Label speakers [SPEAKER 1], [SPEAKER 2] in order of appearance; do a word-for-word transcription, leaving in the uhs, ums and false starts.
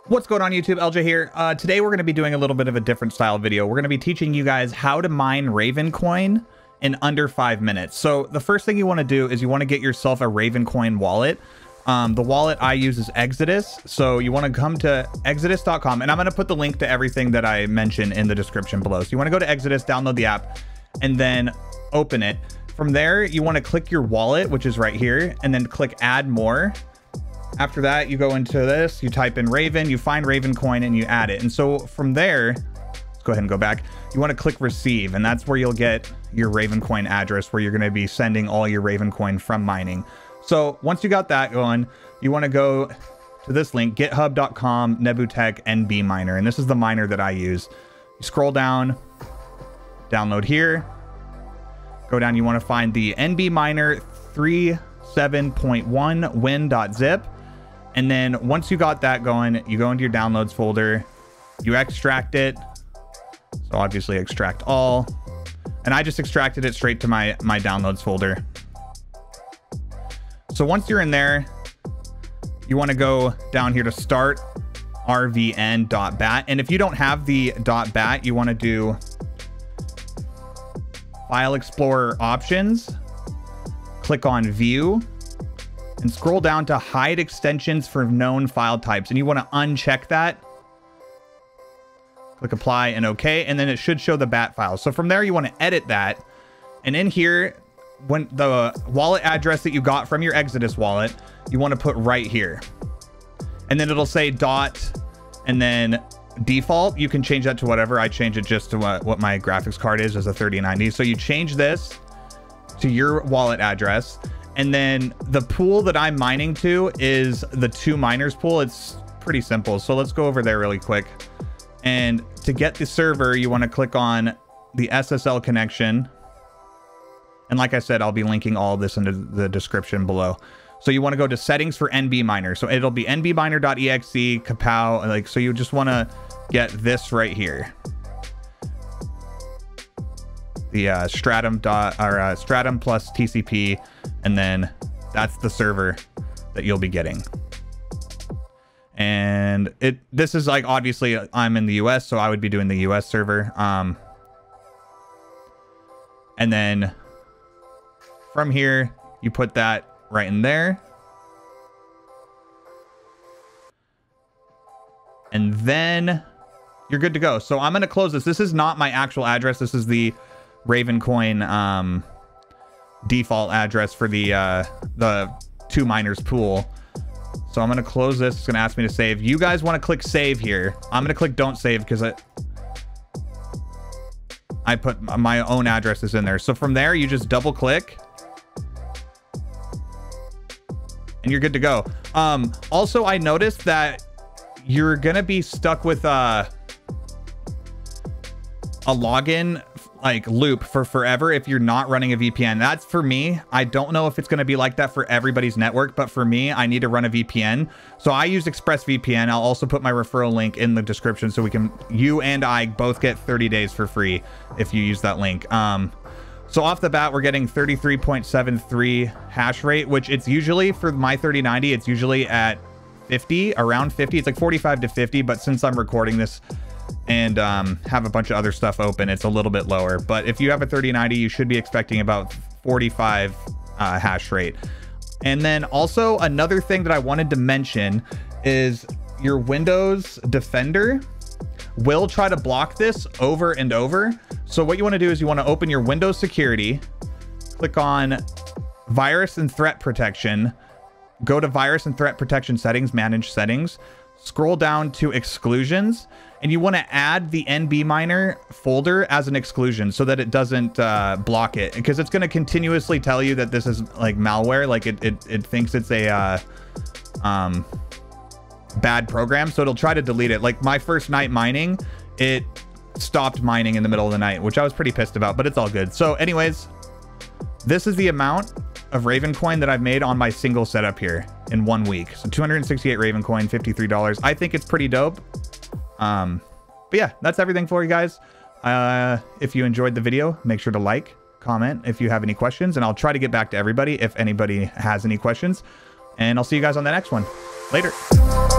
[SPEAKER 1] What's going on YouTube? L J here. Uh, today we're going to be doing a little bit of a different style video. We're going to be teaching you guys how to mine Ravencoin in under five minutes. So the first thing you want to do is you want to get yourself a Ravencoin wallet. Um, the wallet I use is Exodus. So you want to come to exodus dot com, and I'm going to put the link to everything that I mentioned in the description below. So you want to go to Exodus, download the app, and then open it. From there, you want to click your wallet, which is right here, and then click add more. After that, you go into this, you type in Raven, you find Ravencoin, and you add it. And so from there, let's go ahead and go back. You want to click receive, and that's where you'll get your Ravencoin address, where you're going to be sending all your Ravencoin from mining. So once you got that going, you want to go to this link, github dot com nebutech NBminer, and this is the miner that I use. You scroll down, download here, go down, you want to find the NBminer three seven point one win.zip. And then once you got that going, you go into your downloads folder, you extract it. So obviously extract all. And I just extracted it straight to my, my downloads folder. So once you're in there, you want to go down here to start R V N dot bat. And if you don't have the .bat, you want to do File Explorer options, click on view, and scroll down to hide extensions for known file types. And you want to uncheck that. Click apply and okay. And then it should show the bat file. So from there, you want to edit that. And in here, when the wallet address that you got from your Exodus wallet, you want to put right here. And then it'll say dot and then default. You can change that to whatever. I change it just to what, what my graphics card is as a thirty ninety. So you change this to your wallet address. And then the pool that I'm mining to is the two miners pool. It's pretty simple. So let's go over there really quick. And to get the server, you want to click on the S S L connection. And like I said, I'll be linking all of this into the description below. So you want to go to settings for NBminer. So it'll be nbminer dot E X E, kapow. Like, so you just want to get this right here. The uh, Stratum dot or uh, Stratum plus T C P, and then that's the server that you'll be getting. And it this is like, obviously I'm in the U S, so I would be doing the U S server. Um, and then from here, you put that right in there. And then you're good to go. So I'm going to close this. This is not my actual address. This is the Ravencoin um, default address for the uh, the two miners pool. So I'm going to close this. It's going to ask me to save. You guys want to click save here. I'm going to click don't save because I, I put my own addresses in there. So from there, you just double click. And you're good to go. Um, also, I noticed that you're going to be stuck with uh, a login like loop for forever if you're not running a V P N. That's for me. I don't know if it's going to be like that for everybody's network, but for me, I need to run a V P N. So I use ExpressVPN. I'll also put my referral link in the description so we can, you and I both get thirty days for free if you use that link. Um, so off the bat, we're getting thirty-three point seven three hash rate, which it's usually for my thirty ninety, it's usually at fifty, around fifty. It's like forty-five to fifty, but since I'm recording this and um, have a bunch of other stuff open, it's a little bit lower. But if you have a thirty ninety, you should be expecting about forty-five uh, hash rate. And then also another thing that I wanted to mention is your Windows Defender will try to block this over and over. So what you want to do is you want to open your Windows security, click on virus and threat protection, go to virus and threat protection settings, manage settings, scroll down to exclusions, and you want to add the NBminer folder as an exclusion so that it doesn't uh, block it, because it's going to continuously tell you that this is like malware. Like it, it, it thinks it's a uh, um, bad program. So it'll try to delete it. Like my first night mining, it stopped mining in the middle of the night, which I was pretty pissed about, but it's all good. So anyways, this is the amount of Ravencoin that I've made on my single setup here in one week. So two hundred sixty-eight Ravencoin, fifty-three dollars. I think it's pretty dope. Um, but yeah, that's everything for you guys. Uh, if you enjoyed the video, make sure to like, comment if you have any questions, and I'll try to get back to everybody if anybody has any questions. And I'll see you guys on the next one. Later.